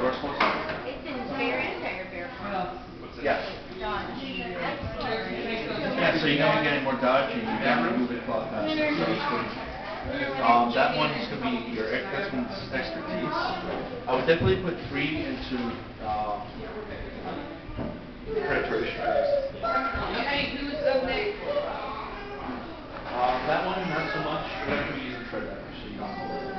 first one? It's in Bear and Tiger Bear Farm. Yeah. Dodge. Yeah, so you're not getting more Dodge and you're going to move it a lot faster. So it's good. That one is going to be your expertise. I would definitely put 3 into penetration. Hey, who's up next? That one, not so much. We're going to be using tread so you don't have to worry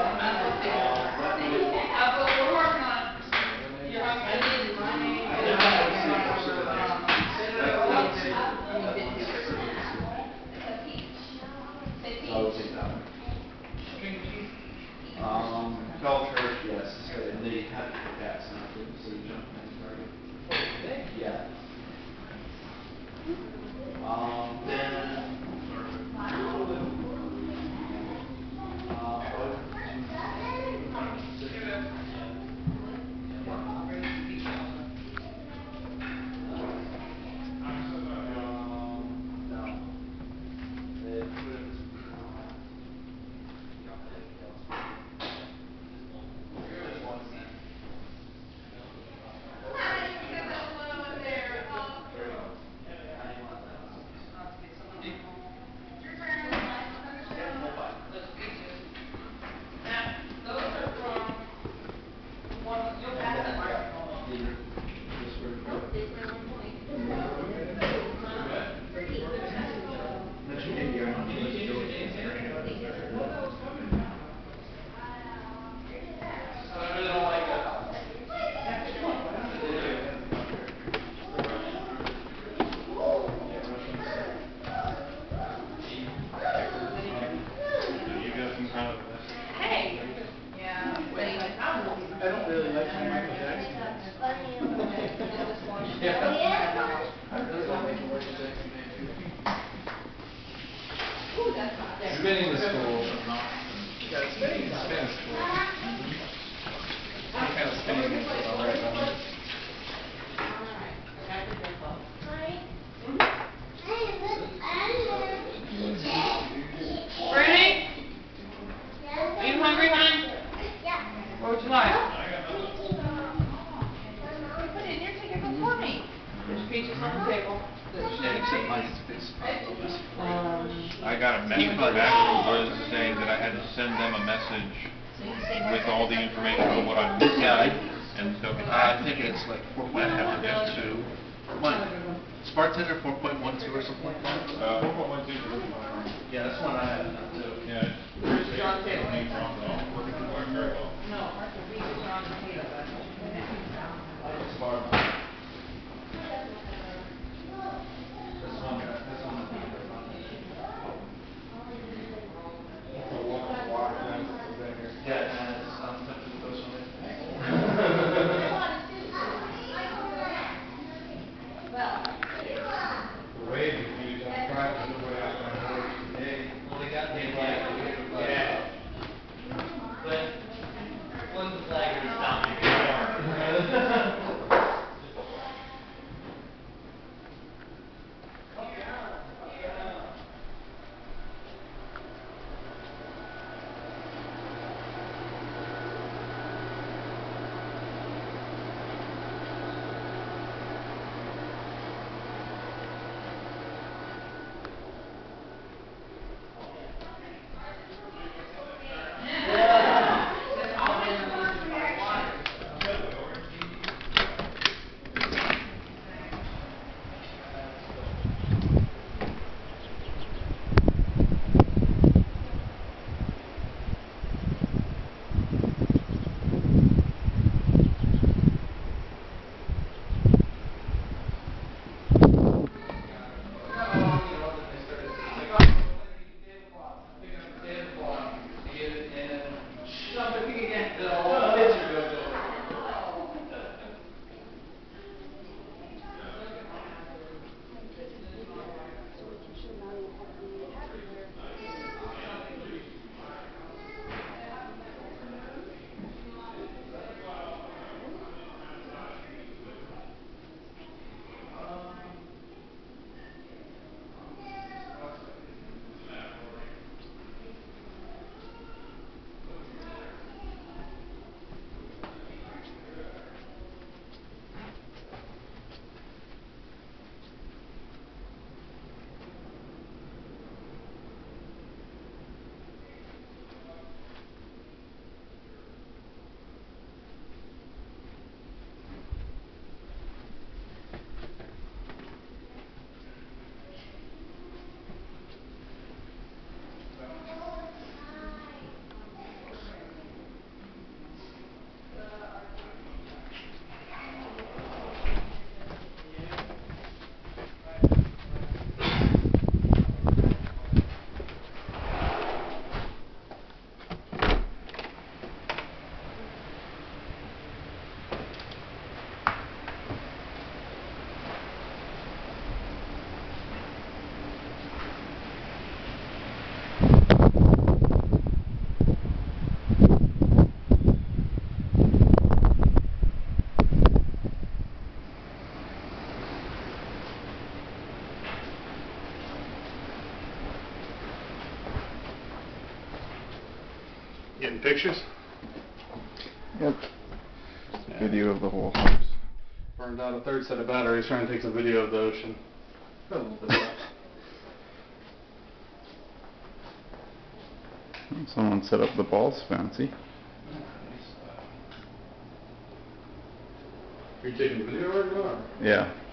But we're working on it. You're right. I did mine. I would take that one. Fell Church, yes. And they have to put cats now too, so you jump in target. Yeah. Then I don't really like my Michael Jackson. Yeah. I really like Michael Jackson. Spinning the school. Yeah, spinning is Spin is cool. Any kind of spinning is alright. Brittany? Are you hungry, hon? What would you like? Put it in your ticket before me. There's peaches on the table. except mine's this. I got a message back from Liz saying that I had to send them a message with all the information on what I'm missing. And so I think it's like that happened 4.12. One. It's bartender 4.12 or something like that. 4.12. Yeah, that's one I had now too. Yeah. Where's John Taylor? Very well. No, Martha Beavis are on the table. It's far. This one, I think is yeah, it has. I'm tempted to throw some in. The way the views on private, the way out on board today. Well, they got me like, Yeah. but when's the Any pictures? Yep. Video of the whole house. Burned out a third set of batteries trying to take some video of the ocean. Got a little bit left. Someone set up the balls fancy. Are you taking video right now? Yeah.